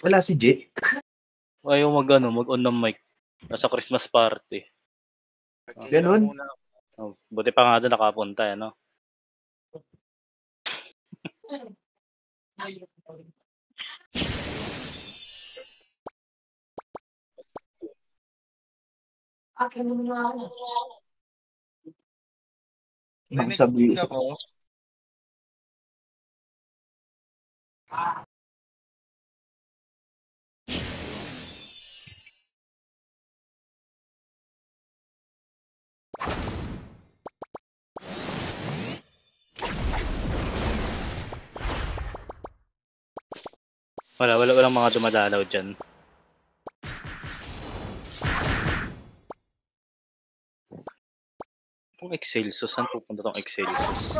Wala si Jet. Ayaw mag-on ng mic. Nasa Christmas party. Ganun? Oh, buti pa nga doon nakapunta, ano? Rinig ako. Walang mga dumadalaw dyan. Itong Excelsius, saan pupunta tong Excelsius?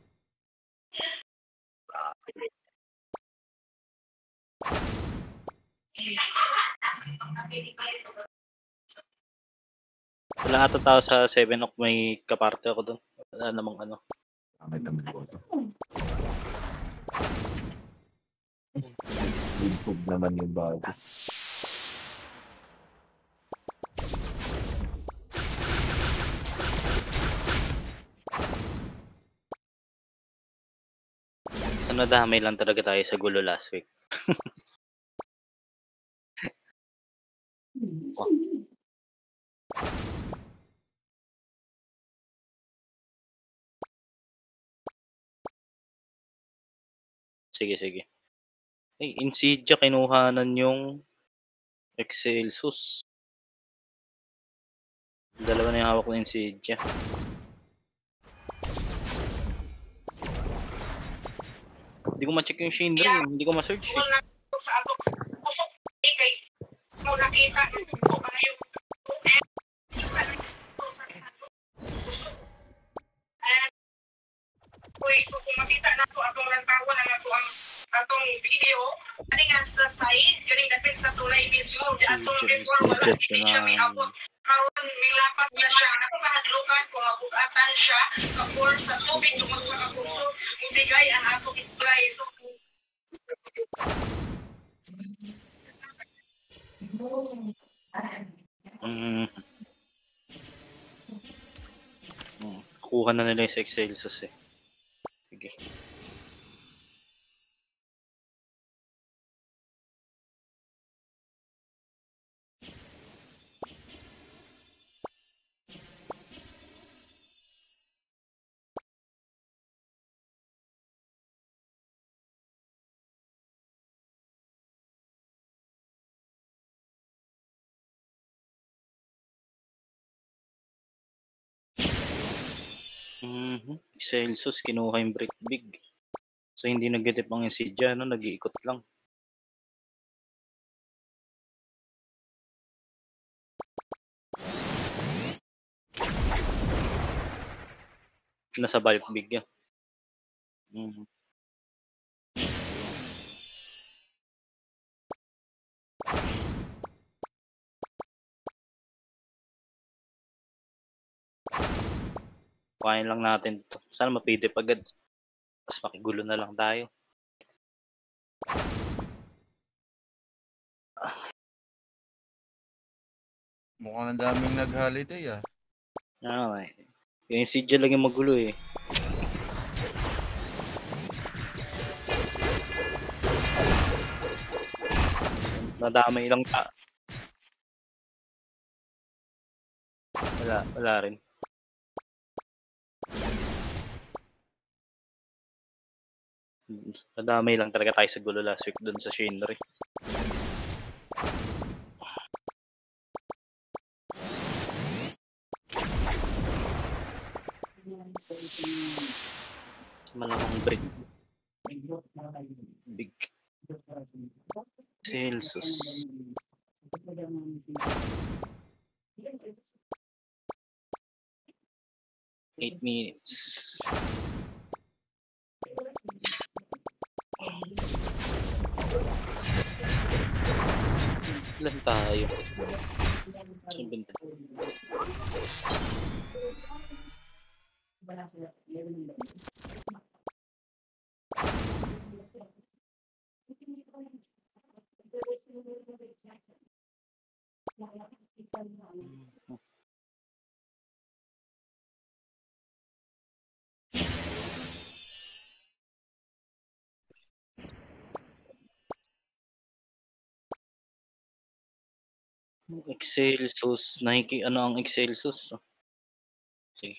Wala ata tao sa 7 o'clock, may kaparte ako doon. Wala namang ano. Bigpog naman yung bago. So, nadamay lang talaga tayo sa gulo last week. Oh. Sige. Ay, Insidia kinuhanan yung Excelsius. Dalawa na yung hawak ng Insidia. Hindi ko ma-check yung Shinra, hindi ko ma-search. Sa ato kusog kay mo nakita ko kayo so kung makita na to atong rantawan na to ang atong video ani nga sa side yun dapit sa tulay mismo di atong before wala hindi siya may abot karon milapas na siya ako kahadlukan kung mabugatan siya sa force sa tubig tungod sa kapuso mubigay ang atong tulay so Kuha na nila yung Excelsius eh. Sige. Excelsius, kinuha yung break big. So hindi nag-getip ang Insidia, no? Nag-iikot lang. Nasa bulk big yan. Kuhain lang natin to. Sana mapidip agad. Tapos makigulo na lang tayo. Mukhang ang daming nag-holiday ah. Yung Insidia lang yung magulo eh. Nadamay lang ta. Wala rin. Nadamay lang talaga tayo sa gulo last week dun sa Shinra. Malamang break. Big. Celsius. 8 minutes. Ilan tayo? 70. Excelsus, ano ang Excelsus? Sige.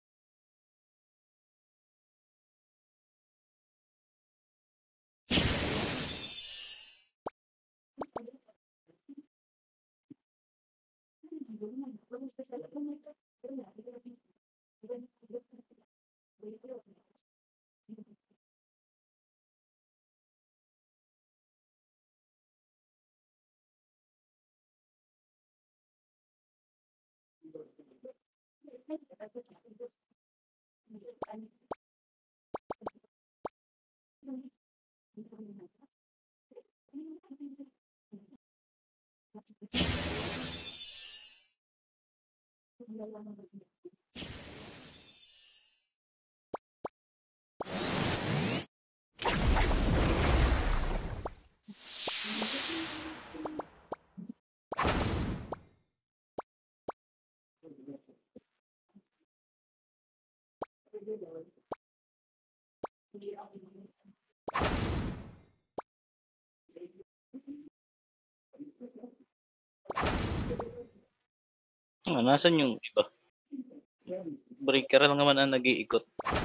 Nasaan yung iba? Breaker lang naman ang nag-iikot.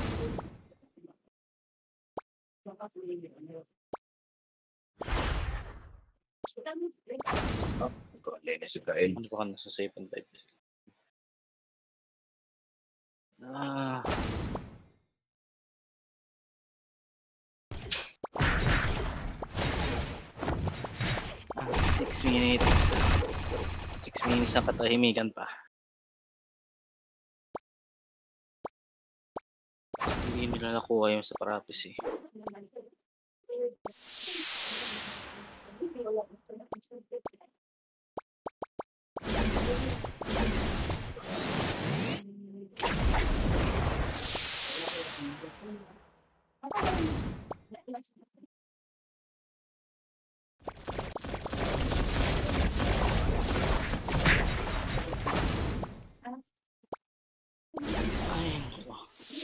Lene si Kael. Ano ba ka nasa safe and bed? Six minutes. 6 minutes na katahimikan pa. Hindi nila nakuha yung sa prophecy. Ay, nako.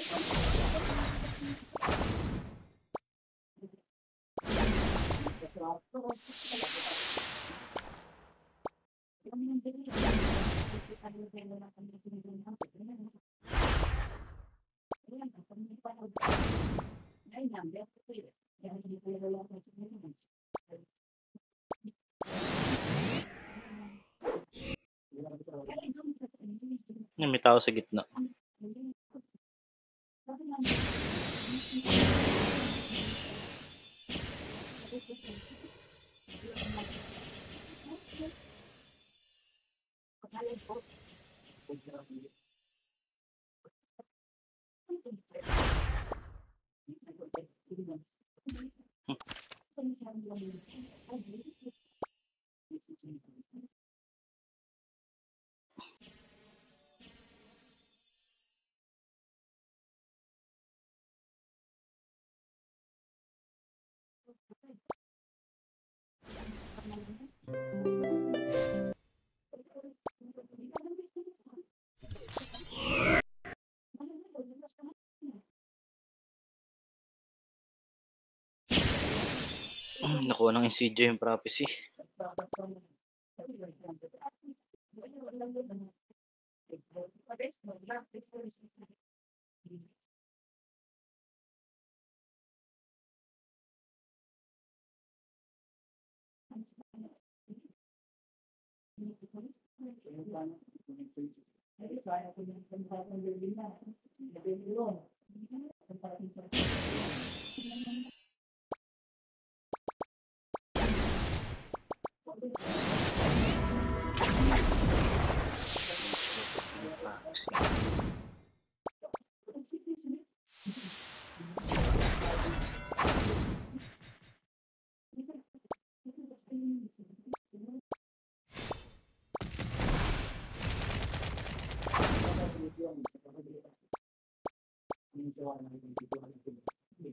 May tao sa gitna. Nakuha ng CJ yung prophecy.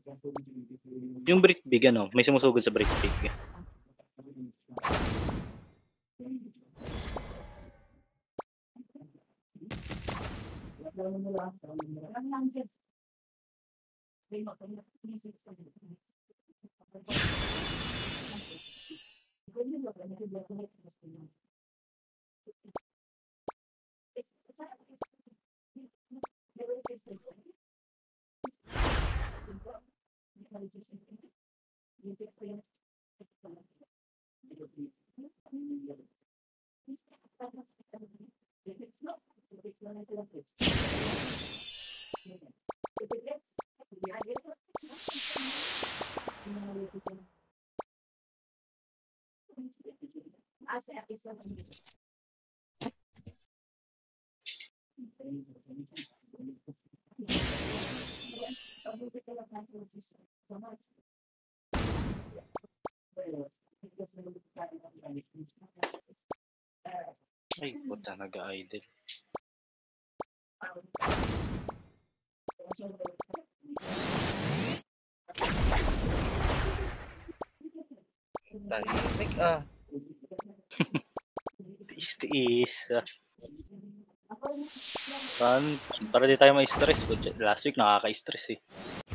Yung brick big, ano? May sumusugod sa brick big. Ay, puta, nag-idle. Tahimik ah. Tiis-tiis. Para di tayo ma-stress. Last week nakaka-stress eh.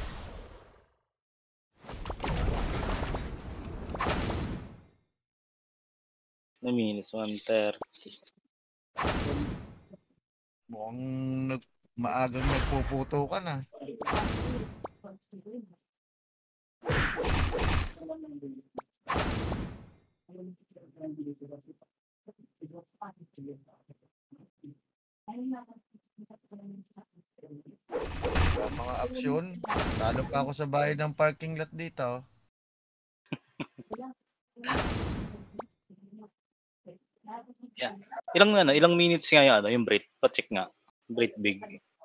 Na minus 130. Mukhang maagang nagpuputo ka na. Mga aksyon. Talo pa ako sa bahay ng parking lot dito. Yeah. Ilang minutes nga yung break? Pa-check nga. Break big.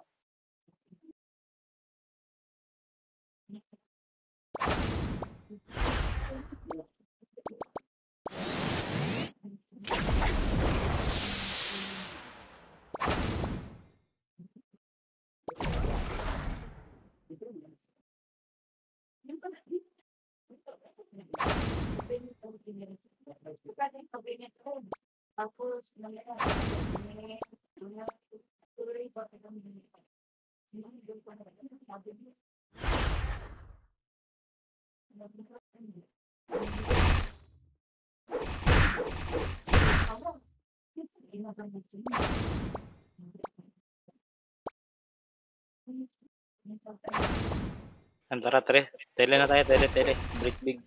Tara, tele na tayo, tele. Break big.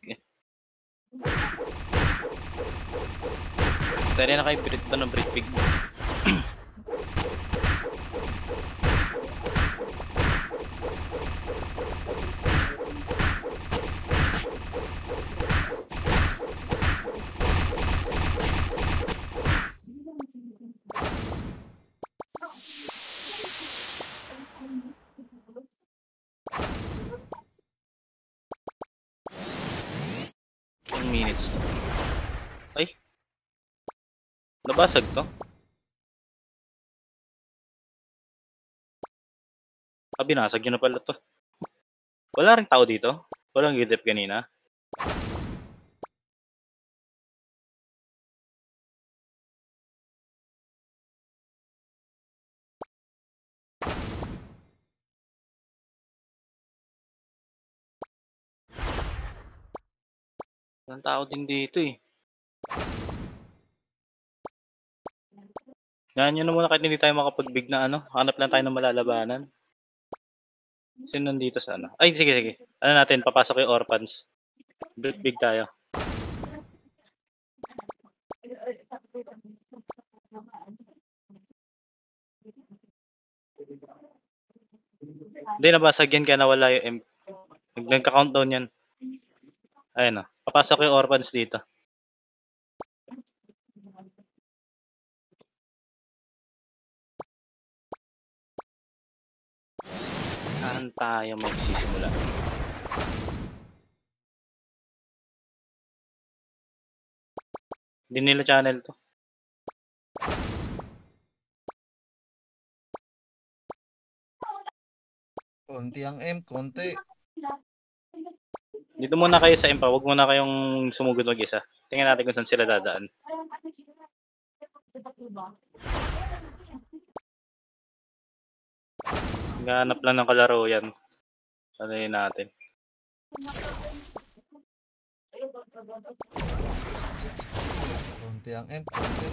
Tele na kayo, break ba ng break big? Minutes to. Ay, nabasag to. Binasag nyo na pala to. Wala rin tao dito. Walang gidip kanina. Walang tao din dito eh. Yan nyo na muna kahit hindi tayo makapag-big na ano. Hanap lang tayo ng malalabanan. Sino nandito sa ano? Ay, sige. Ano natin, papasok yung orphans. Break big tayo. Hindi, nabasag yan kaya nawala yung nagka-countdown yan. Ayun o. Papasok yung orphans dito. Saan tayo magsisimula? Hindi nila channel to. Konti ang M, konti. Dito muna kayo sa impa. Huwag muna kayong sumugod mag-isa. Tingnan natin kung saan sila dadaan. Naghahanap lang ng kalaro yan. Ano yun natin? Konti ang M. Konti.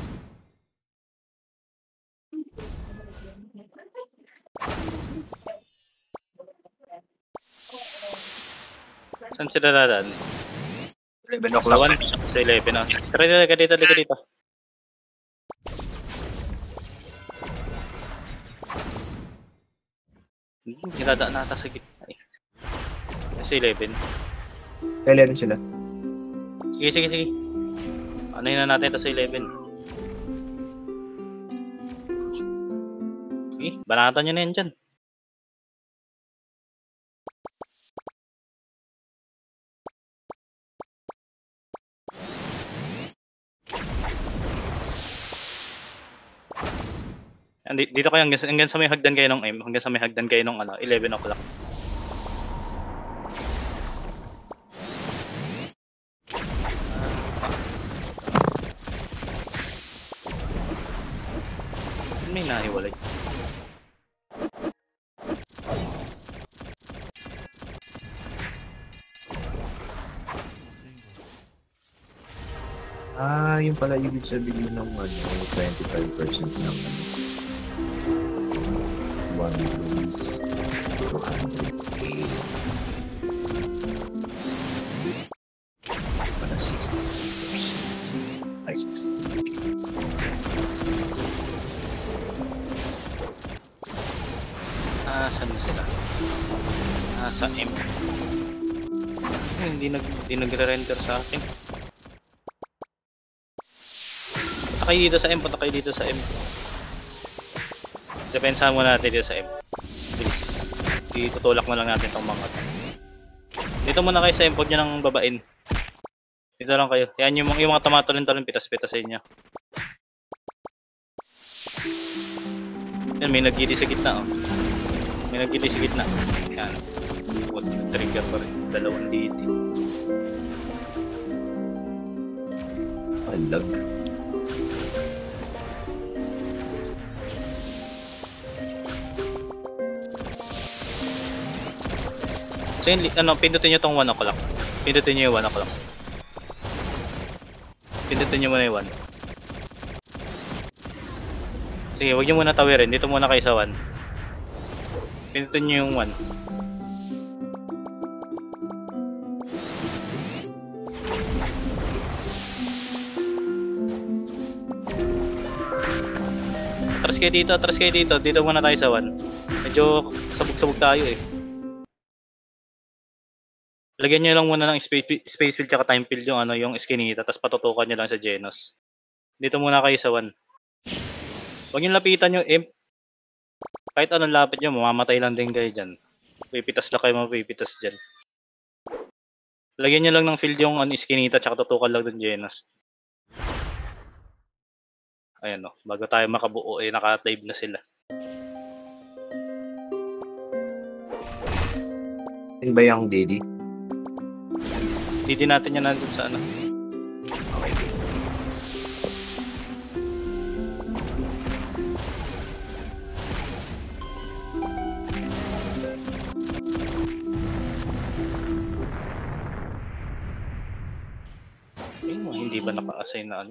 Saan sila dadaan? 11 Sa o'clock. 1 sa 11 ah. Tara dito, dito. Niladaan na ata sa gitna eh. Sa 11. 11 sila. Sige. Ano yun na natin ito sa 11? Sige, banatan nyo na yan dyan. Dito kayo hanggang sa may hagdan kayo ng M, hanggang sa may hagdan kayo ng 11 o'clock. May nahiwalay. Yung pala ibig sabihin ng 25% ng 1 is 200k. Para 60%. Ay, 60k. Saan na sila? Sa M. Hindi nagre-render sa akin. Punta kayo dito sa M. Depensahan muna natin dito sa M. Bilis. Itutulak na lang natin tong mga to. Dito muna kayo sa M, huwag nyo nang babain. Dito lang kayo. Yan yung mga tumatulin-tulin, pitas-pitas sa inyo. Yan, may nag-gidi sa gitna oh. May nag-gidi sa gitna. Yan. What, trigger pa rin. 2 DT. Alag. So yun, pindutin nyo tong 1 o'clock. Pindutin nyo yung 1 o'clock. Pindutin nyo muna yung 1. Sige, huwag nyo muna tawirin. Dito muna kayo sa 1. Pindutin nyo yung 1. Atras kayo dito. Dito muna tayo sa 1. Medyo sabog-sabog tayo eh. Lagyan nyo lang muna ng space field tsaka time field yung yung Eskinita, tapos patutukan nyo lang sa Genos. Dito muna kayo sa 1. Huwag nyo lapitan yung imp. Kahit anong lapit nyo, mamamatay lang din kayo dyan. Pipitas lang kayo, mapipitas dyan. Lagyan nyo lang ng field yung Eskinita tsaka tutukan lang ng Genos. Ayan o, bago tayo makabuo naka-live na sila. Yun ba yung Didi? Hindi natin yan nandun sa Okay. Hindi ba naka-assign na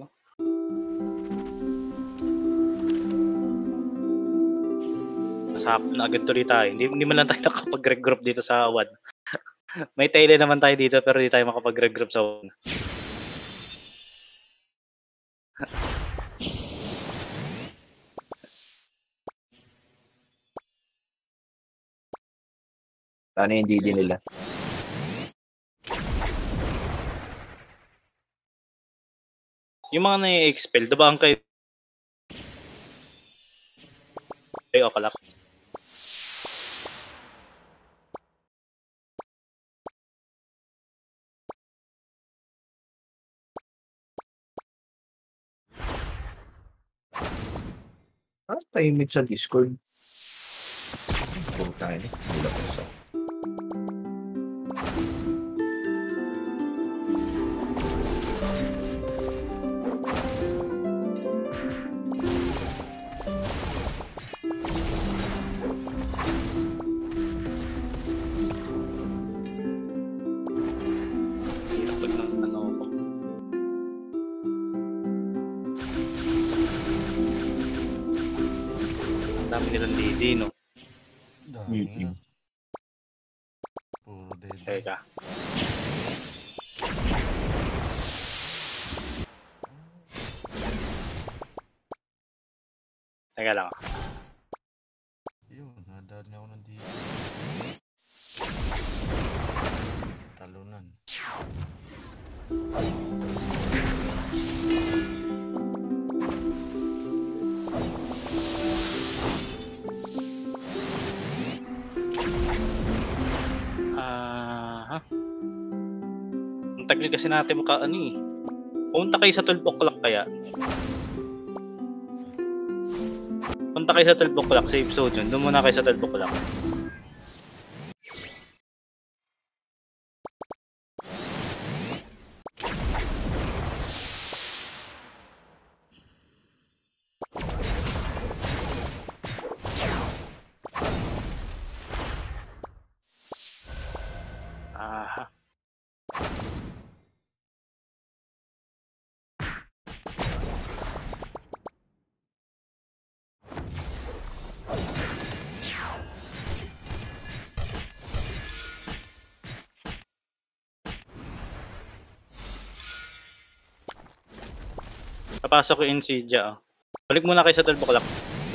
Nasap na agad tuloy tayo. Hindi man lang tayo nakapag-regroup dito sa 1. May tele naman tayo dito pero hindi tayo makapag-regroup sa 1. Ano yung Didi nila? Yung mga na-expel, diba ang kayo? Okay, o'clock. Tahimik sa Discord. Puro tayo. Hindi lapos ako. Dami nilang DD, no? Dami Mm-mm. na. Puro dead. Teka. Teka lang. Yun, nadaan niya ako ng dito. Talunan. Ha? Ang tagal kasi natin ano eh. Pumunta kayo sa 12 o'clock kaya. Punta kayo sa 12 o'clock, safe zone yun. Doon muna kayo sa 12 o'clock. Aha. Papasok yung Insidia. Oh. Balik muna kayo sa 12 o'clock.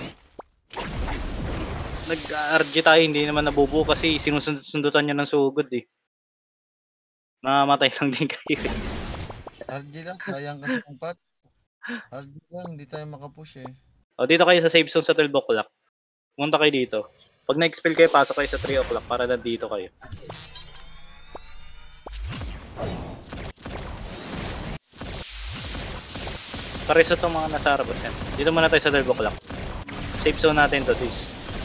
Nag-RG tayo, hindi naman nabubuo kasi sinusundutan niya ng sugod eh. Namamatay lang din kayo eh. RG lang, sayang kasi ng pat. RG lang, hindi tayo makapush eh. O, dito kayo sa safe zone sa 12 o'clock. Pumunta kayo dito. Pag na-expel kayo, pasok kayo sa 3 o'clock para nandito kayo. Pareso itong mga nasa harapan yan. Dito muna tayo sa 12 o'clock. Safe zone natin to, this.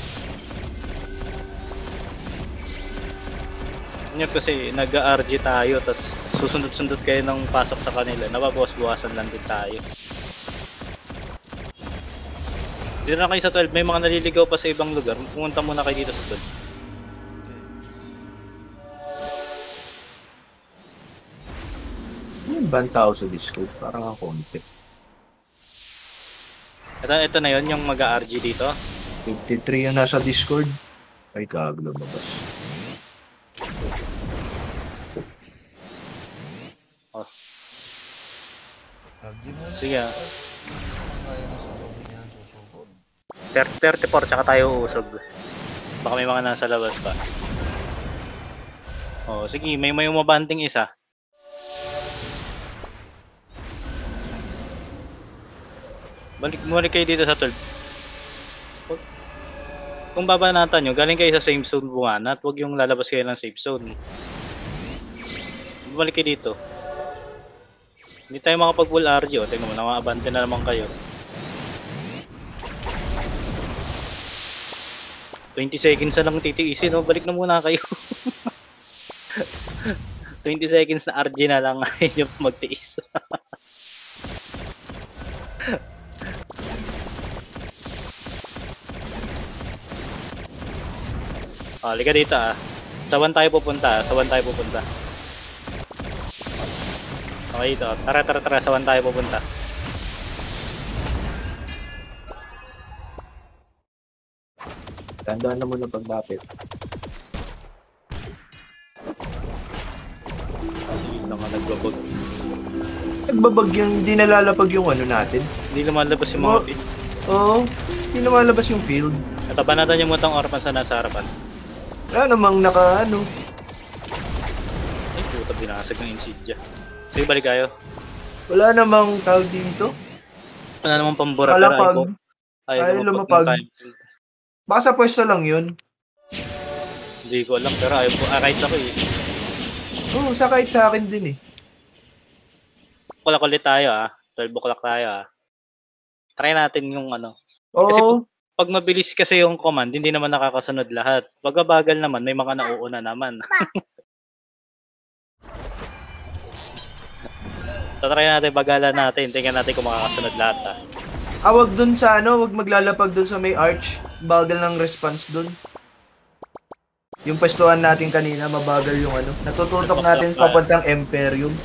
Inyo kasi nag-RG tayo, tapos susundot-sundot kayo ng pasok sa kanila. Nababawas-bawasan lang din tayo. Dito na kayo sa 12, may mga naliligaw pa sa ibang lugar. Pumunta muna kayo dito sa 12. Yung ibang tao sa Discord, parang ang konti. Ito na yon yung mag-RG dito. 53 yung nasa Discord. Ay, gago lumabas. RG muna. Sige. Kaya na sa lobby niya susugod. 34 tsaka tayo uusog. Baka may mga nasa labas pa. Oh, sige, may umabanting isa. Balik kayo dito sa 12. Kung babanatan nyo, galing kayo sa same zone buwanat, huwag yung lalabas kayo ng safe zone. Balik kayo dito. Hindi tayo makapag-full RG, o. Tingnan mo, namaabante na naman kayo. 20 seconds na lang titiisin, no? Balik na muna kayo. 20 seconds na RG na lang, ayaw nyo magtiis. Halika dito ah. Sawan tayo pupunta. Okay dito. Tara. Sawan tayo pupunta. Tandaan na muna paglapit. Hindi na nga nagbabag. Nagbabag yung, hindi nalalapag yung ano natin. Hindi lumalabas yung mga pin. Oo, hindi lumalabas yung field. Natabanatan yung mutang orpan sa nasa harapan. Wala namang naka ano. Ay, puta, binasag ng Insidia. Sige, balik kayo. Wala namang tawag dito. Wala namang pambura. Kalapag. Ayaw Ayaw lumapag. Baka sa pwesto lang yun. Hindi ko alam, pero ayaw ko. Kahit ako eh. Oo, sa kahit sa akin din eh. Kulit tayo ah. 12 o'clock tayo ah. Try natin yung ano. Oo. Kasi pag mabilis kasi yung command, hindi naman nakakasunod lahat. Pag bagal naman, may mga nauuna naman. So try natin, bagalan natin. Tingnan natin kung makakasunod lahat ah. Wag dun sa ano, wag maglalapag dun sa may arch. Bagal ng response dun. Yung pwestuhan natin kanina, mabagal yung ano. Natututok natin papuntang Imperium.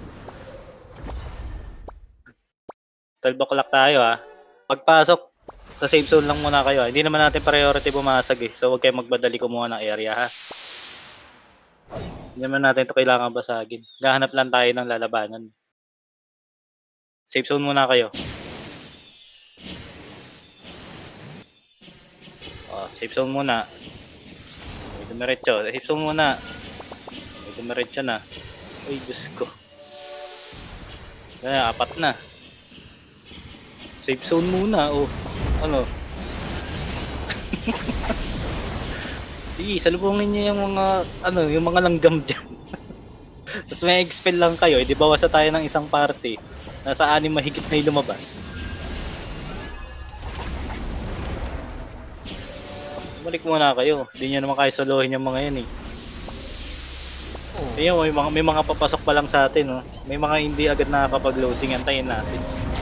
12 o'clock tayo ah. Pagpasok, Sa safe zone lang muna kayo. Hindi naman natin priority bumasag eh. So huwag kayong magbadali kumuha ng area ha. Hindi naman natin ito kailangan basagin. Gahanap lang tayo ng lalabanan. Safe zone muna kayo. Safe zone muna. May dumiretso. Safe zone muna. May dumiretso na. Ay, Diyos ko. Kaya, 4 na. Safe zone muna. Oh, ano? Sige, salubungin niyo yung mga, yung mga langgam dyan. Tapos may expel lang kayo. Di bawas na tayo ng isang party. Nasa 6 mahigit na yung lumabas. Balik muna kayo. Hindi nyo naman kayo solohin yung mga yan eh. Ayun, may mga papasok pa lang sa atin. Oh. May mga hindi agad nakakapag-loading. Antayin natin.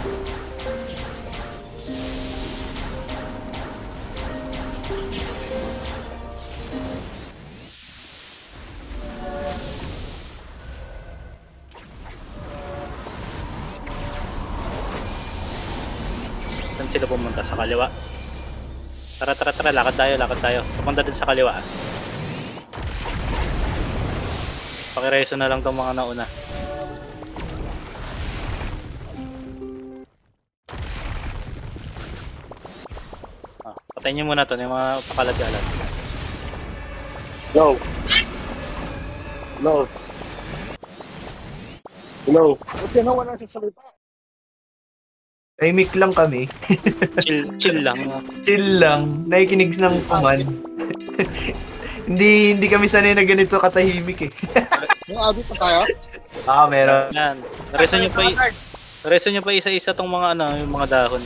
Saan sila pumunta? Sa kaliwa? Tara, lakad tayo. Pupunta din sa kaliwa. Pakireso na lang tong mga nauna. Patayin nyo muna to, yung mga pakalagalan. Hello. Ba't yan wala sa salita? Tahimik lang kami. Chill lang. Chill lang. Nakikinig ng command. hindi kami sanay na ganito katahimik eh. Yung abit na tayo? Meron. Yan. Reso nyo pa isa-isa tong mga yung mga dahon.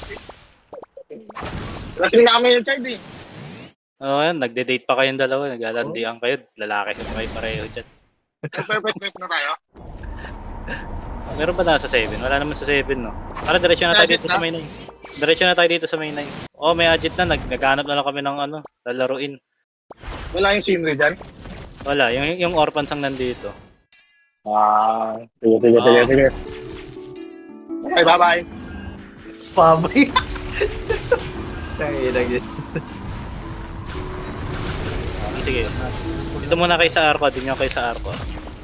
Lasing na kami yung child eh. Yan. Nagde-date pa kayong dalawa. Naglalandian kayo. Lalaki kayo pareho dyan. Perfect date na tayo. Meron ba nasa 7? Wala naman sa 7, no? Para diretso na tayo dito sa main 9. Diretso na tayo dito sa main 9. Oh, may agit na. Naghahanap na lang kami ng lalaruin. Wala yung scenery dyan? Wala. Yung orphans ang nandito. Sige. Okay, bye-bye. Pabay. Tayo na guys. Sige. Dito muna kayo sa arco. Dito kayo sa arco.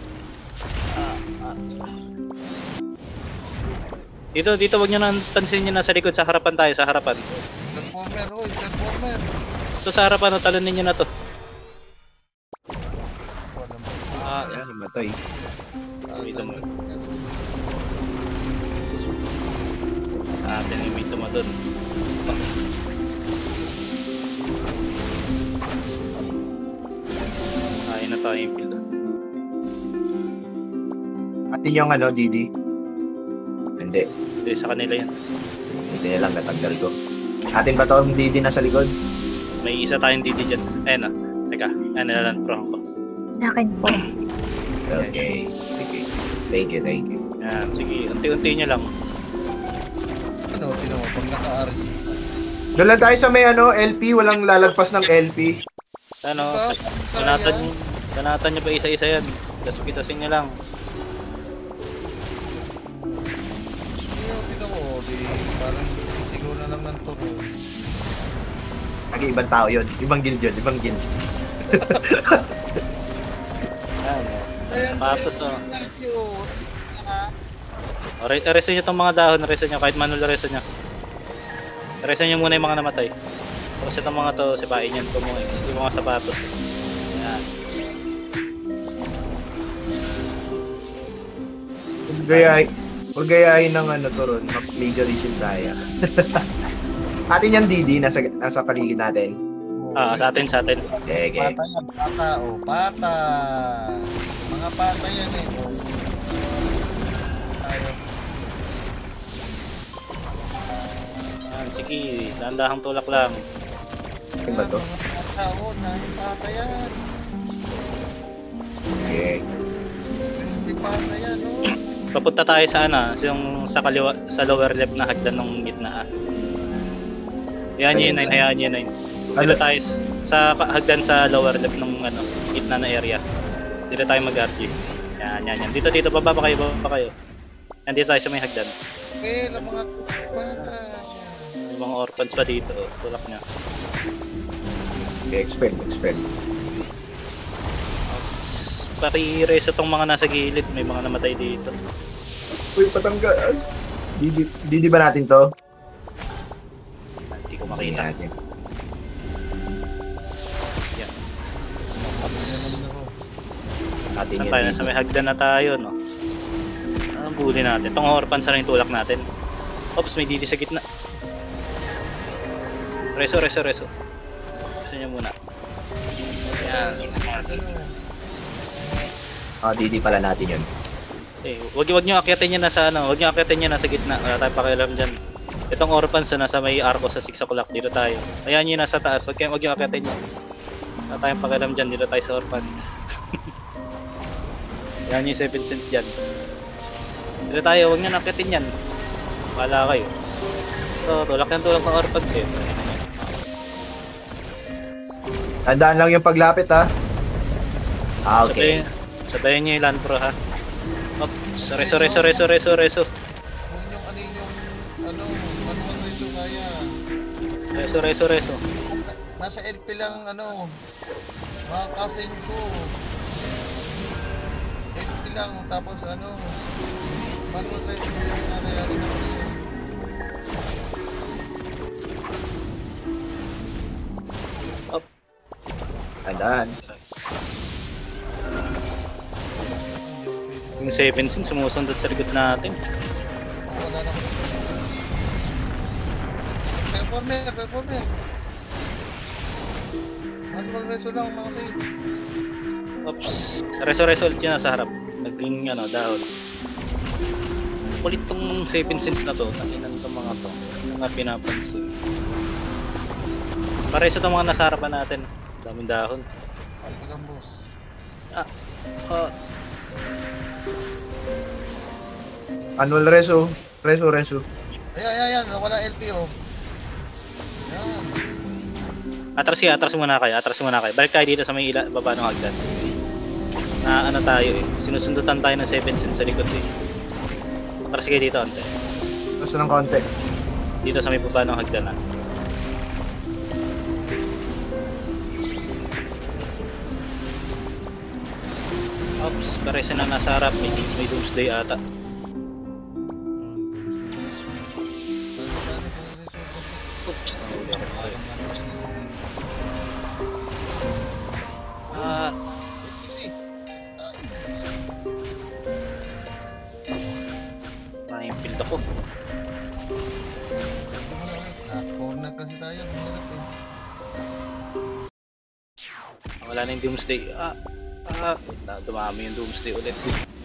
Dito wag nyo nang pansin nyo na sa likod. Sa harapan tayo. Sa harapan. Performer. Ito sa harapan. Talunin nyo na to. Yan, himatay. Dito mo. Tinimito mo dun. Ayun na tayo yung field. Atin yung Didi. Hindi. Hindi, sa kanila yan. Hindi na lang natanggal ko. Atin ba to yung Didi na sa likod? May isa tayong DD dyan. Ayun na. Teka, ayun na lang ko. Sa akin po. Okay. Sige. Thank you. Yan, sige. Unti-unti nyo lang. Tino mo, pag naka-RG. Doon lang tayo sa may LP. Walang lalagpas ng LP. Banatan nyo pa isa-isa yan. Tapos nyo lang. Tino mo, parang sisigaw na lang ng turo. Ibang tao yun. Ibang guild yun. Ibang guild. Yan. Patos reso nyo itong mga dahon. Reso nyo. Kahit manual reso nyo. Reso nyo muna yung mga namatay. Tapos itong mga to, sipain yan. Yung mga sapatos. Yan. Huwag gayahin ng Toron. Mag-plagiarism tayo. Atin yung Didi. Nasa paligid natin. Sa atin. Okay. Pata yan, pata. Pata. Mga pata yan eh. Sige, dahan-dahang tulak lang. Ano ba to? Pata yan. Okay. Crispy pata yan, Papunta tayo sa yung sa kaliwa, sa lower left na hagdan ng gitna. Yan yun, hayaan yun. Dito tayo sa hagdan sa lower left ng gitna na area. Dito tayo mag-RG. Yan. Dito, baba pa kayo. Yan, dito tayo sa may hagdan. Okay, lang mga pata. mga orphans pa dito. Oh. Tulak niya. Okay, expel. Pari-raise itong mga nasa gilid. May mga namatay dito. Uy, patanggal. Didi ba natin to? Hindi ko Hindi makita. natin. Natin Saan yan tayo? dito. Nasa may hagdan na tayo, no? Ang bully natin. Itong orphans na rin tulak natin. Oops, may didi sa gitna. Reso. Gusto niya muna. Ayan. Didi pala natin yun. Eh, wag niyo akyatin niya nasa ano, wag niyo akyatin niya nasa gitna. Wala tayong pakialam diyan. Itong orphans na nasa may arco sa 6 o'clock dito tayo. Ayan niyo nasa taas. Wag niyo akyatin niya. Wala tayong pakialam diyan, dito tayo sa orphans. Ayan yung 7 cents diyan. Dito tayo, wag niyo akyatin yan. Wala kayo. So, tulak ng orphans eh. Tandaan lang yung paglapit ha. Okay. Sabayin niyo yung land pro ha. Oops, reso. Huwag yung manual reso kaya. Reso. Nasa LP lang makakasin ko. LP lang, tapos manual reso yung kakayarin ako yun. Tandaan. Yung 7 cents sumusundot sa likod natin. Wala na ko. Performer. Manual reso lang mga save. Oops. Reso ulit yun nasa harap. Naging dahon. Kulit tong 7 cents na to. Tanginan tong mga to. Yung nga pinapansin. Pareso tong mga nasa harapan natin. Daming dahon. Ilang boss. Annual reso. Ayan. Wala LP oh. Ayan. Atras muna kayo. Balik tayo dito sa may baba ng hagdan. Na tayo eh. Sinusundutan tayo ng 7 cents sa likod eh. Atras kayo dito, ante. Basta ng konti. Dito sa may baba ng hagdan na. Oops, pareso na nasa harap. May doomsday ata. Oops, nahuli ako. Yung field ako. Corner kasi tayo, mahirap eh. Wala na yung doomsday. Dumami yung doomsday ulit.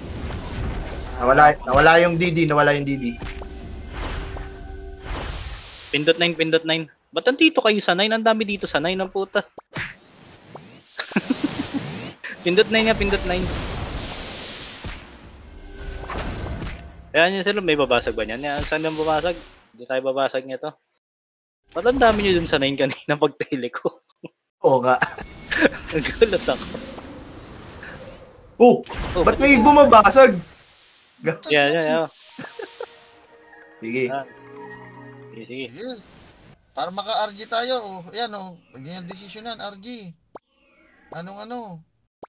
Nawala yung DD. Pindot 9. Ba't nandito kayo sa 9? Ang dami dito sa 9 ang puta. Pindot 9. Ayan yun sila, may babasag ba niyan? Saan yung babasag? Hindi tayo babasag nito. Ba't ang dami nyo dun sa 9 kanina pag-tele ko? Oo nga. Nagulat ako. Ba't may bumabasag? Yeah. Sige. Sige. Yes. Para maka-RG tayo, oh. Ayan oh. Pagyan yung desisyonan, RG. Anong?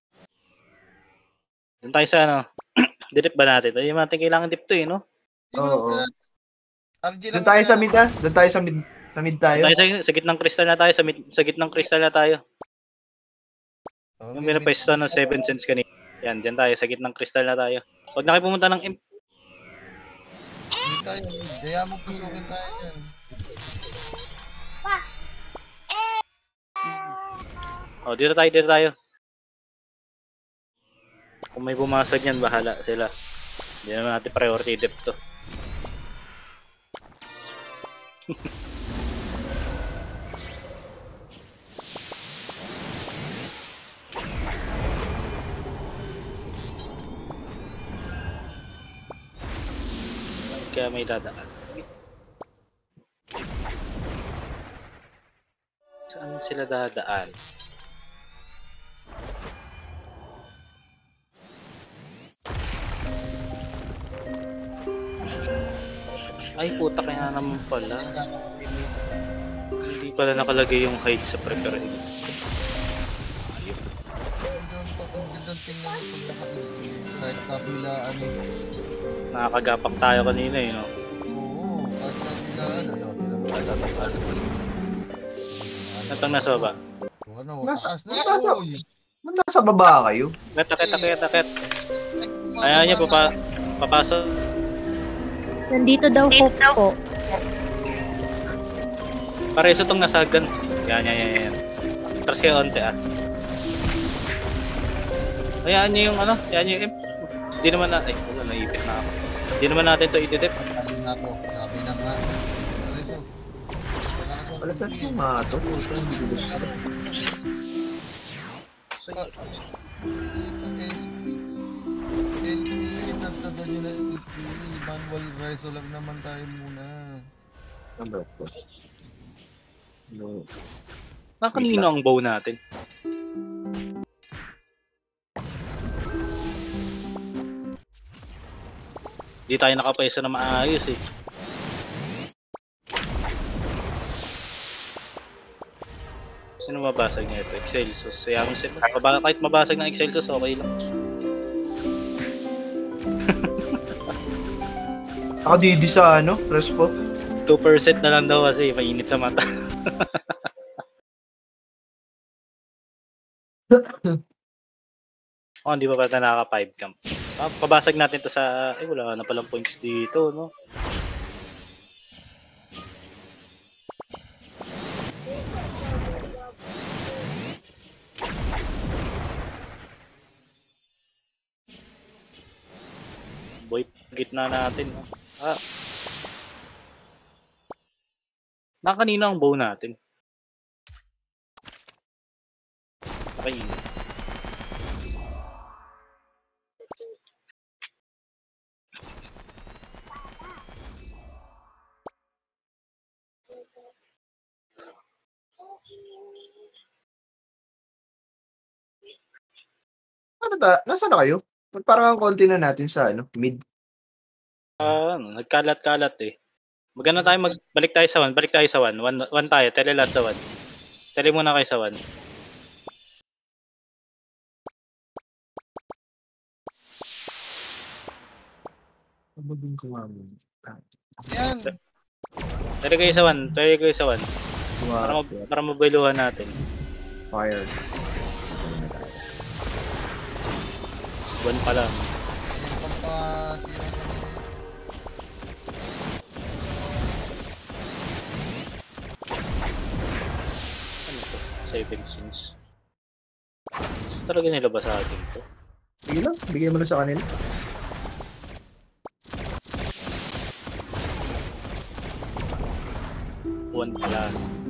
Doon tayo sa Dip ba natin? Yung natin kailangan dip to eh, no? Oo. RG lang. Doon tayo sa mid ha? Doon tayo sa mid. Sa mid tayo. Sa gitnang kristal na tayo. Sa gitnang kristal na tayo. Okay, Yung pinapwesto ng 7 cents kanina. Yan, dyan tayo. Sa gitnang kristal na tayo. Huwag na kayo pumunta ng imp. Hindi tayo. Kaya mo pasukin tayo yan. Dito tayo. Kung may bumasag yan, bahala sila. Hindi naman natin priority dip to. Kaya may dadaan. Saan sila dadaan? Ay, puta kaya naman pala. Hindi pala nakalagay yung height sa prepare. Ang gandang tingnan mo pag naka-RG. Kahit kabilaan eh. Nakakagapak tayo kanina eh, no? Oo, kahit kabilaan. Ayaw, di naman kabilaan. Natang nasa baba. Ano, Nasa- taas na nasa- oy. Nasa baba kayo. Akit. Ayaw niya papasok. Nandito daw Hope po. Pareso tong nasagan. Yan. Atras kayo onte ah. Hayaan niyo yung ano, hayaan niyo yung imp. Hindi naman na, wala, naipit na ako. Hindi naman natin to i-detect. Sabi na po, sabi na nga. Reso. Wala ka sa Wala ka yung mato. Hindi ko gusto. Nagtagal nyo na manual reso lang naman tayo muna. Ano ba ito? No. Nakanino ang bow natin? Hindi tayo nakapwesto na maayos eh. Sino mabasag niya ito? Excelsus. Sayang sila. Kahit mabasag ng Excelsus, okay lang. Ako didi sa ano, Respo. 2% na lang daw kasi mainit sa mata. Oh, hindi pa pala nakaka 5 camp. Pabasag natin to sa wala na palang points dito, no? Boy, gitna natin, no? Nakanina ang bow natin. Nakainit. Nasaan na kayo? Parang ang konti na natin sa ano, mid. Nagkalat-kalat eh. Maganda tayo, balik tayo sa 1. Balik tayo sa 1. 1 tayo, tele lahat sa 1. Tele muna kayo sa 1. Yan! Tele kayo sa 1. Tele kayo sa 1. Para mabiluhan natin. Fired. 1 pa lang. Yung pampasira ko. Ano to? 7 scenes. Talaga nila ba sa atin to? Sige lang, bigyan mo na sa kanila. One pala.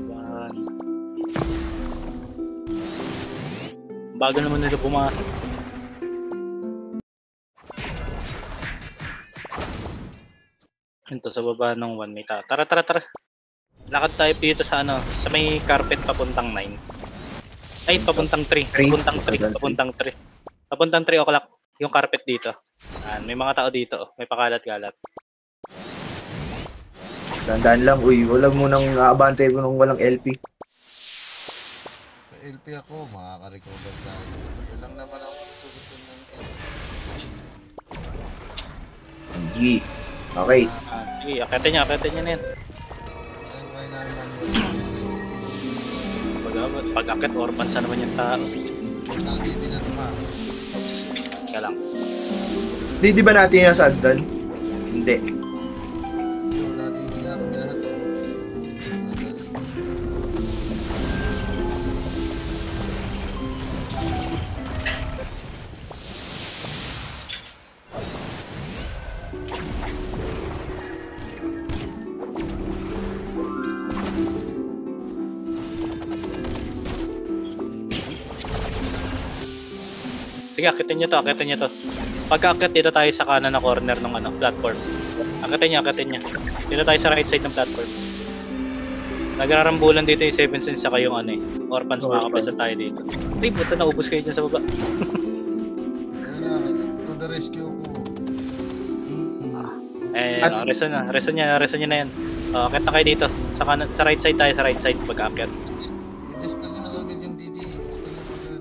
1. Bago naman nila pumasok. Ito sa baba ng 1 may tao. Tara. Lakad tayo dito sa ano, sa may carpet papuntang 9. Ay, papuntang 3. Papuntang 3. Papuntang 3 o'clock yung carpet dito. May mga tao dito. May pakalat-galat. Tandaan lang, uy, wala mo nang aabante mo nung walang LP. LP ako, makaka-recover tayo. Yan lang naman ang solusyon ng LP. G. Okay. Sige, akitin niya na yan. Kaya kaya namin manual. Pag-akit, orphan sa naman yung tao. Nandito na naman. Ka lang. Di ba natin yung sagdan? Hindi. So, nandito nga kami lahat. Sige, akitin niyo to. Pag-akit, dito tayo sa kanan na corner ng ano, platform. Akitin niya. Dito tayo sa right side ng platform. Nagrarambulan dito yung 7 cents saka yung ano eh. Orphans, makakapasa tayo dito. Ay, puta, naubos kayo dyan sa baba. Ayan na, to the rescue ko. Reson niya na yan. Akit na kayo dito. Sa kanan, sa right side tayo, sa right side pag-aakyat. I-dispel nyo na agad yung DD. Dispel nyo agad.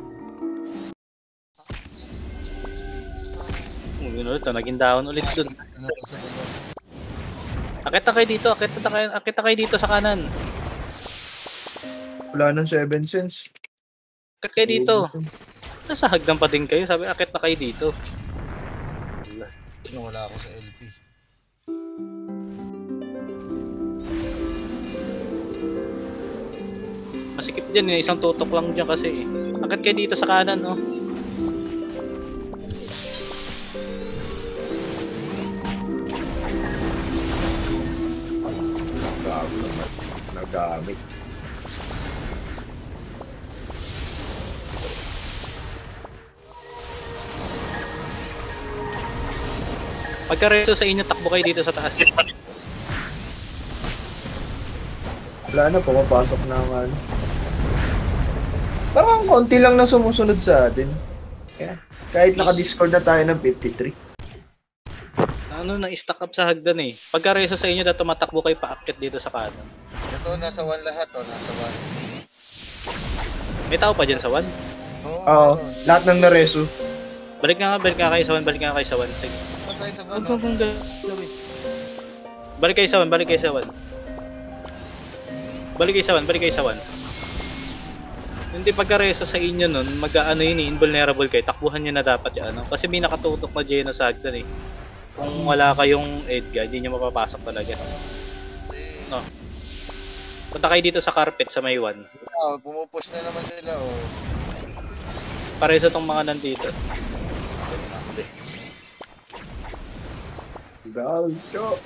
Yun ulit, naging down ulit dun. Pinaka sa baba. Akit na kayo dito, akit na kayo dito sa kanan. Wala nang 7 cents. Akit kayo dito. Nasa hagdan pa din kayo, sabi akit na kayo dito. Wala ako sa LP. Masikip dyan eh, isang tutok lang dyan kasi eh. Akit kayo dito sa kanan, oh. Nagamit. Pagka-reso sa inyo, takbo kayo dito sa taas. Wala na, pumapasok na ang ano. Parang konti lang na sumusunod sa atin. Kaya, kahit naka-discord na tayo ng 53. Ano, na-stack up sa hagdan eh. Pagka-reso sa inyo, dato matakbo kayo paakyat dito sa kanan. Ito, nasa 1 lahat, oh. Nasa 1. May tao pa dyan sa 1? Oo, lahat ng nareso. Balik nga kayo sa 1, balik nga kayo sa 1. Sige. Patay sa Huwag 1, oh. mong gawin. Balik kayo sa 1, balik kayo sa 1. Balik kayo sa 1, balik kayo sa 1. Hindi pagka-reso sa inyo nun, mag-ano yun eh, invulnerable kayo, takbuhan nyo na dapat yung ano. Kasi may nakatutok na Geno sa hagdan eh. Kung wala kayong Edgar, hindi nyo mapapasok talaga. No. Punta kayo dito sa carpet sa may 1. Pumupush na naman sila, oh. Pareso tong mga nandito. Galcho.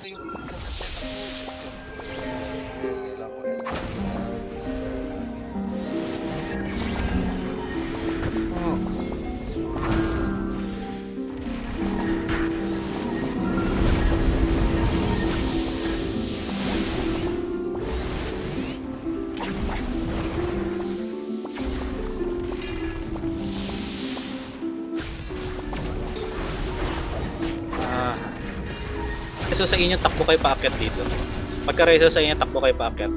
Reso sa inyo, takbo kayo paakyat dito. Pagka-reso sa inyo, takbo kayo paakyat.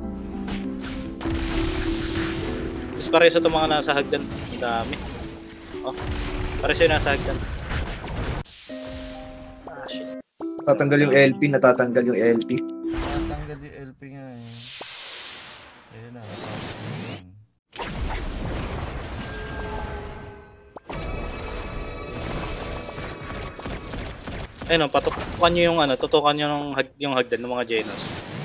Tapos pareso itong mga nasa hagdan. Ang dami. Oh, pareso yung nasa hagdan. Ah, shit. Tatanggal yung LP, natatanggal yung LP. Natanggal yung LP nga eh. Ayun na, natapos na yun. Ayun, patutukan nyo yung ano, tutukan nyo yung hagdan ng mga Genos.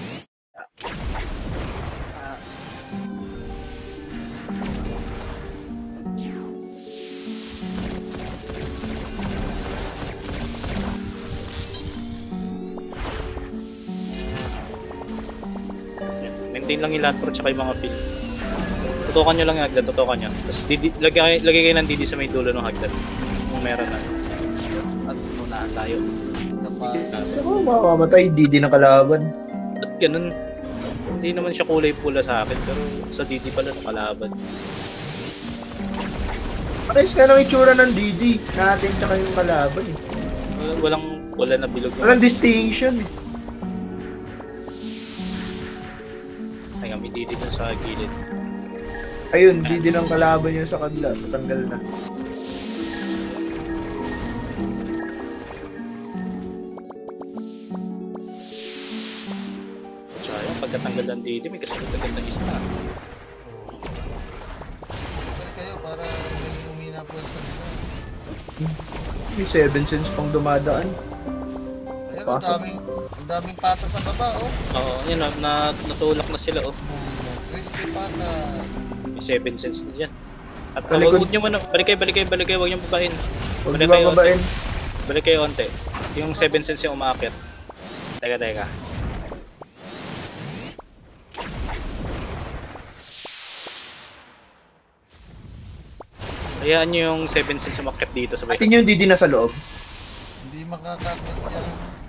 Maintain lang yung landpro tsaka yung mga field. Tutukan nyo lang yung hagdan, tutukan nyo. Tapos lagay kayo ng DD sa may dulo ng hagdan. Kung meron na. At unahan tayo. Isa pa. Ako, mamamatay, DD ng kalaban. Ba't ganun? Hindi naman siya kulay pula sa akin, pero sa DD pala nakalaban. Parehas ka ng itsura ng DD. Natin tsaka yung kalaban eh. Walang wala na bilog. Walang distinction eh. Ay, may DD dun sa gilid. Ayun, DD ng kalaban yun sa kabila. Tatanggal na. Sayang, pagkatanggal ng DD, may kasunod agad na isa. Oo. Balik kayo para may humina po sa nila. May 7 cents pang dumadaan. Ayun, Pasok. ang daming pata sa baba, oh. Oo, yun, natulak na sila, oh. Crispy pata. May 7 cents na dyan. At Talikod. huwag nyo muna, balik kayo, huwag nyo babain. Huwag Balik di kayo, babain. Balik kayo onte. Yung 7 cents yung umaakyat. Teka. Hayaan nyo yung 7 cents umakyat dito sa Atin yung DD na sa loob. Hindi makakakit yan.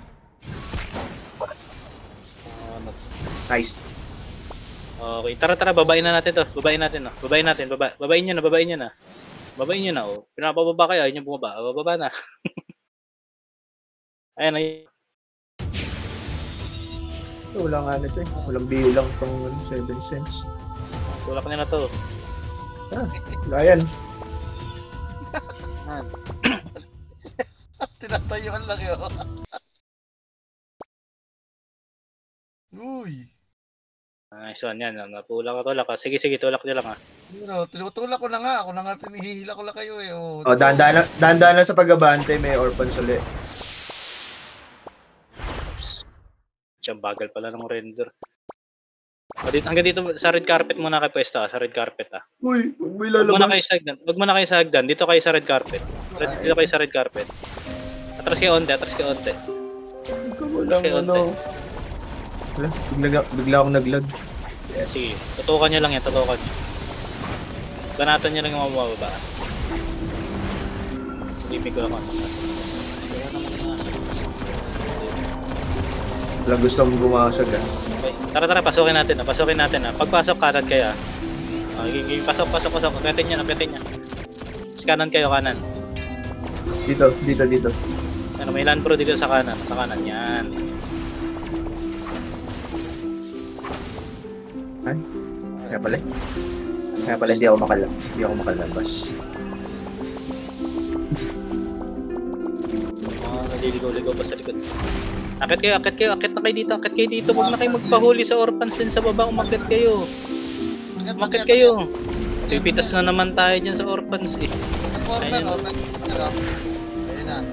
Nice. Okay, tara, babain na natin to. Babain natin, no. Babain nyo na. Babain nyo na, oh. Pinapababa kayo, ayun yung bumaba. Bababa na. Ayan, ayun. Wala nga na ito eh. Walang bilang tong 7 cents. Tulak nila to. Wala yan. Tinatayuan lang yun. Uy. Nice one yan. Napulak ka. Sige, tulak nyo lang ha. Tinutulak ko na nga. Ako na nga tinihila ko lang kayo eh. Oh, dahan lang sa pagbabante. May orphans ulit. Siyang bagal pala ng render. Hanggang dito sa red carpet muna kayo pwesto sa red carpet Uy, huwag may Huwag muna kayo lalabas. sa hagdan. Huwag muna kayo sa hagdan. Dito kayo sa red carpet. Dito kayo sa red carpet. Atras kayo onte. Walang ano. Wala, bigla akong naglag. Sige, tutukan nyo lang yan, tutukan nyo. Banatan nyo lang yung mababa. Limig ko ako. Walang gusto mong bumasag ah. Okay. Tara, pasukin natin. Pagpasok kanan kayo pasok. Akitin nyo. Kanan kayo, kanan. Dito. Ano, may land pro dito sa kanan. Yan. Ay, kaya pala hindi ako makalabas. May mga naliligaw-ligaw pa sa likod. Akit na kayo dito. Huwag na kayo magpahuli sa orphans din sa baba. Umakit kayo. Pipitas na naman tayo dyan sa orphans eh. Orphan. Ayun na.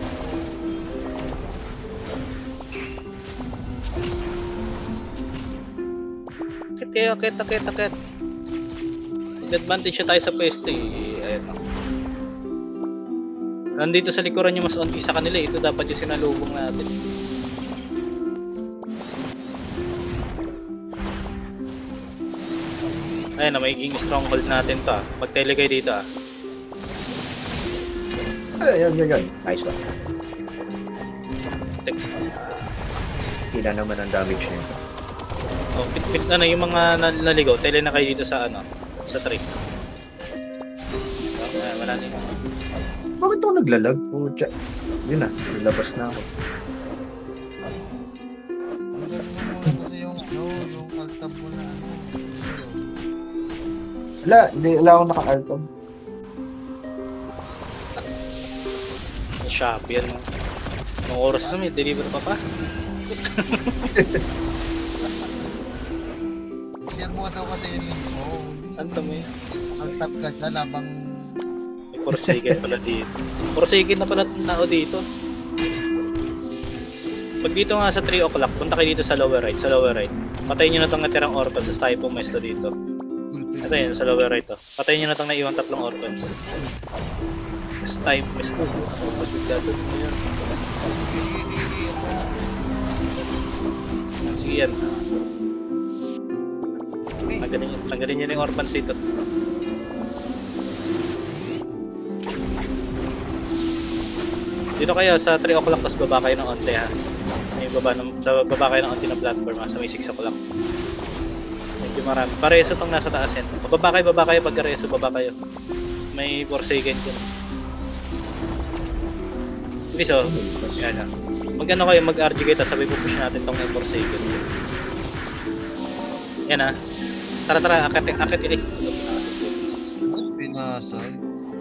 Akit. Advantage siya tayo sa pwesto eh. Ayan o. Nandito sa likuran yung mas onti sa kanila eh. Ito dapat yung sinalubong natin. Ayan na, magiging stronghold natin to Magtele kayo dito Yan. Nice one. Hila naman ang damage niya. Oh, pit na yung mga naligaw. Tele na kayo dito sa sa tree. Wala na yung Bakit ako naglalag? Pucha. Yun na, nilabas na ako. Ang galing mo muna kasi yung altab mo na Wala akong naka-altab. Shopee yan. Nung oras na may deliver pa. Share mo daw kasi yung link mo. Ano mo yun? Altab ka dyan habang May Forsaken pala dito. Forsaken na pala tao dito. Pag dito nga sa 3 o'clock, punta kayo dito sa lower right. Patayin nyo na itong natirang orphans. Tapos tayo pumesto dito. Ito yun, sa lower right Patayin nyo na itong naiwang 3 orphans. Tapos tayo pumesto. Tapos bigladod mo yan. Sige yan. Tanggalin nyo na yung orphans dito. Dito kayo sa 3 o'clock tapos baba kayo ng onte baba kayo ng onte na platform sa may 6 o'clock. Medyo marami. Pareso tong nasa taas yan. Baba kayo pagka-reso, baba kayo. May Forsaken dyan. Hindi so, yan na. Mag-ano kayo, mag-RG kayo tapos sabay pupush natin tong Forsaken. Yan na. Tara, akit ilik. pinasay.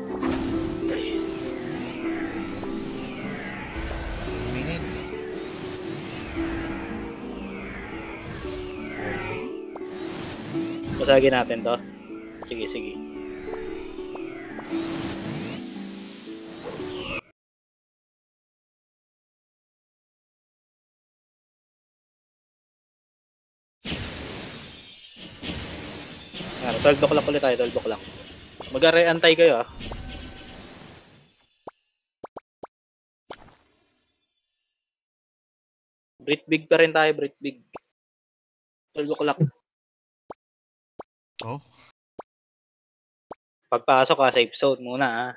Minutes. Basagin natin to. Sige. Yan, 12 o'clock ulit tayo, 12 o'clock. Mag-antay kayo Breathe big pa rin tayo, breathe big. 12 o'clock. Oh. Pagpasok safe zone muna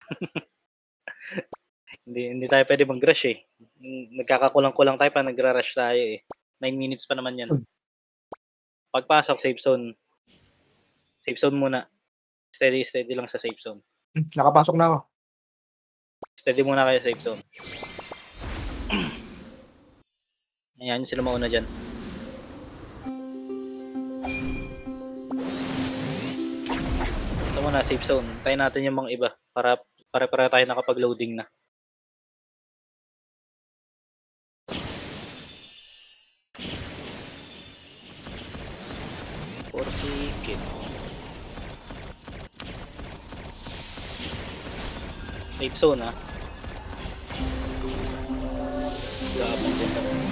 hindi tayo pwede mag-rush eh. Nagkakakulang-kulang tayo pa nagra-rush tayo eh. 9 minutes pa naman yan. Pagpasok, safe zone. Safe zone muna. Steady lang sa safe zone. Nakapasok na ako. Steady muna kayo sa safe zone. Ayan sila mauna dyan. muna, safe zone. Tayo natin yung mga iba para para tayo nakapag-loading na. Forsaken. Safe zone ha. Gabang din.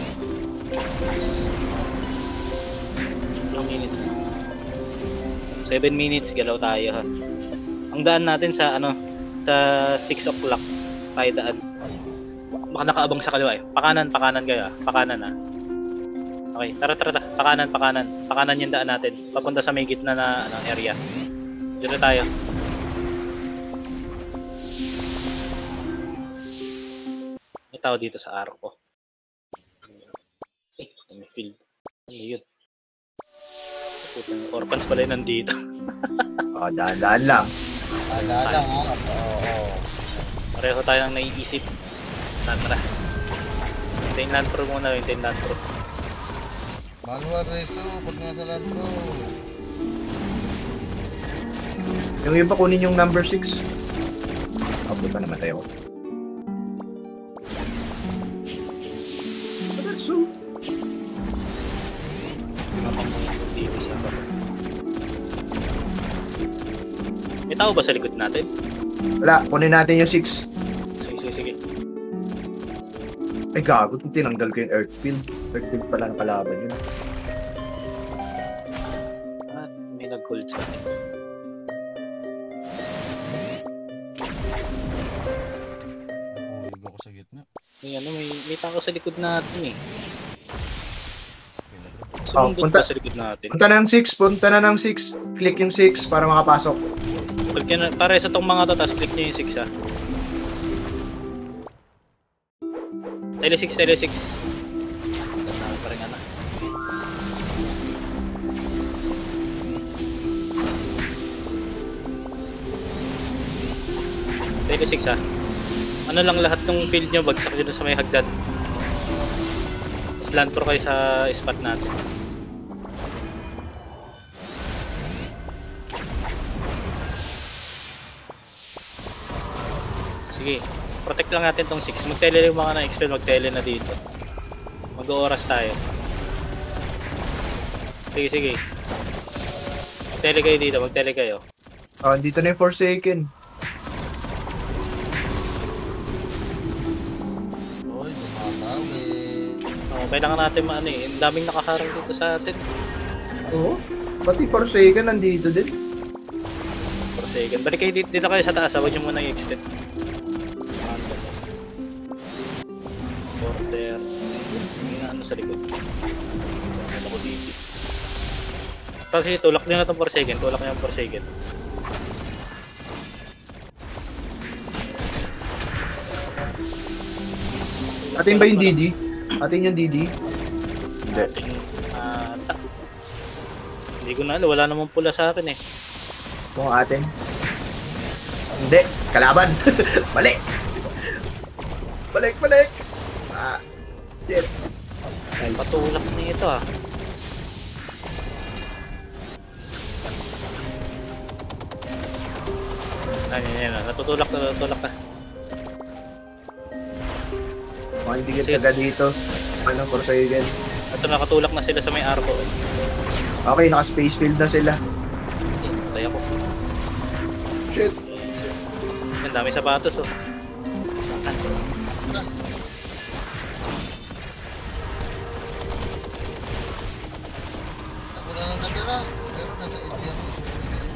Ilang minutes na? 7 minutes, galaw tayo ha. Ang daan natin sa sa 6 o'clock tayo daan. Baka nakaabang sa kaliwa eh. Pakanan kayo ha. Pakanan ha. Okay, tara. Pakanan yung daan natin. Papunta sa may gitna na area. Dito tayo. May tao dito sa arko. May field. Ano yun? Putang orphans pala yun nandito. Daan-daan lang. Alala ha. Oo. Pareho tayong naiisip. Tara. Hintayin land pro muna. Manual reso, pag nasa land pro. Yung iba kunin yung number 6. Puta naman tayo. So, Dito sa baba. May tao ba sa likod natin? wala, kunin natin yung 6. Sige. Ay gago, tinanggal ko yung Earthfield. Earthfield pala ng kalaban yun. May nag-hold sa akin. Ulig ako sa gitna. May tao sa likod natin eh. Oh, Sumundot punta- ba sa likod natin? Punta na ng 6. Click yung 6 para makapasok. Click nyo na, para sa tong mga to, tapos click nyo yung 6 ha. Tele 6. Parang ano. Tele 6 ha. Ano lang lahat ng field nyo, bagsak nyo sa may hagdan. Tapos land pro kayo sa spot natin. Sige, protect lang natin tong 6. Mag-tele yung mga na-expel, mag-tele na dito. Mag-ooras tayo. Sige. Mag-tele kayo dito, mag-tele kayo. Dito na yung Forsaken. Uy, dumabawi. Kailangan natin maano eh. Ang daming nakaharang dito sa atin. Oo. Pati Forsaken nandito din. For second. Balik kayo dito kayo sa taas. Huwag nyo muna i-extend. Border. Ano sa likod. Ano ko dito. Kasi tulak nyo na itong for second. Tulak nyo yung for second. Atin ba yung DD? Atin yung DD? Hindi. Ating hindi ko na alam. Wala namang pula sa akin eh. Kung atin. Hindi. Kalaban. Balik. Balik. Shit. Nice. Patulak na ito ah. Yan. Natutulak ka. Hindi ka taga dito. Forsaken. Ito nakatulak na sila sa may arco. Okay, naka-space field na sila. Patay ako. Shit. Ang dami sapatos oh. Ako na lang natira. Pero nasa Indian ko siya.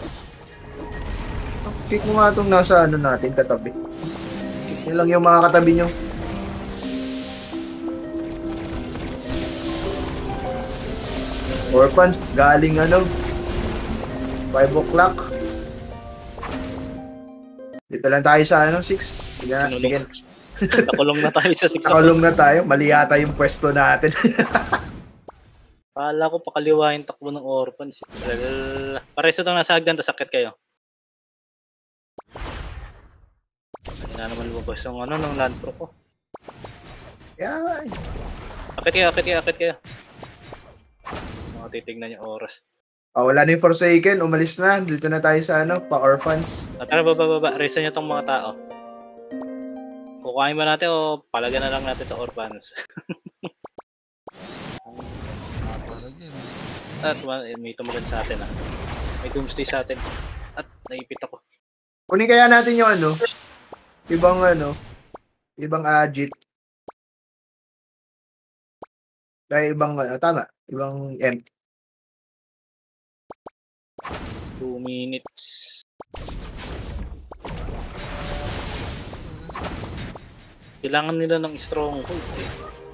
Kick mo nga itong nasa natin, katabi. Yan lang yung mga katabi nyo. Orphans, galing 5 o'clock. Dito lang tayo sa 6. Sige. Nakulong na tayo sa 6. Nakulong na tayo. Mali yata yung pwesto natin. Kala ko pakaliwa yung takbo ng orphans. Pareso itong nasa hagdan, tapos sakit kayo. Hindi na naman lumabas yung ng land pro ko. Yan. Akit kayo. Mga titignan yung oras. Wala na yung Forsaken. Umalis na. Dito na tayo sa pa-orphans. Tara, baba. Resa nyo tong mga tao. Kukuhain ba natin o palagan na lang natin to orphans? Parang yun. At may tumulan sa atin May doomsday sa atin. At naipit ako. Kunin kaya natin yung ibang agit. Kaya ibang, tama. Ibang M. 2 minutes. Kailangan nila ng stronghold eh.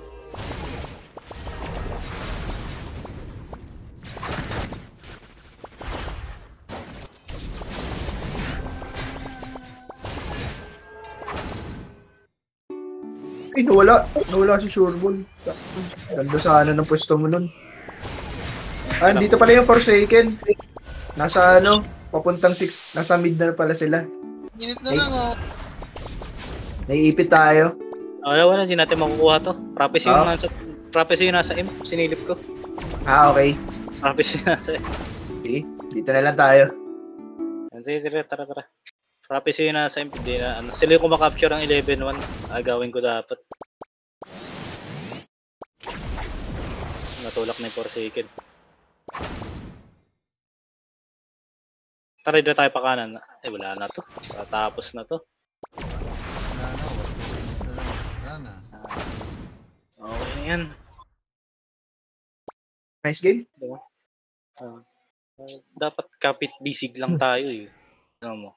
Ay, nawala. Nawala si Sureball. Ganda sana ng pwesto mo nun. Dito pala yung Forsaken. Nasa papuntang 6. Nasa mid na pala sila. Minute na lang, oh. Naiipit tayo. Wala, hindi natin makukuha to. Prophecy yung nasa M. Sinilip ko. Okay. Prophecy yung nasa M. Okay. Dito na lang tayo. Sige, tara. Prophecy yung nasa M. Hindi na, sila yung kumakapture ang 11-1. Agawin ko dapat. Natulak na yung Forsaken. Tara, dito tayo pa kanan. Wala na to. Tapos na to. Wala na. Okay na yan. Nice game. Dapat kapit bisig lang tayo eh. Ano mo?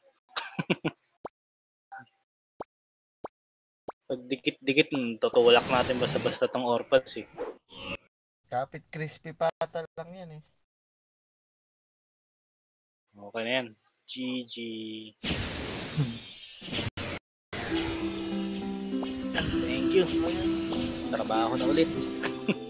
Pag dikit-dikit, tutulak natin basta-basta tong orphans eh. Kapit crispy pata lang yan eh. Okay na yan. GG. Thank you. Trabaho na ulit.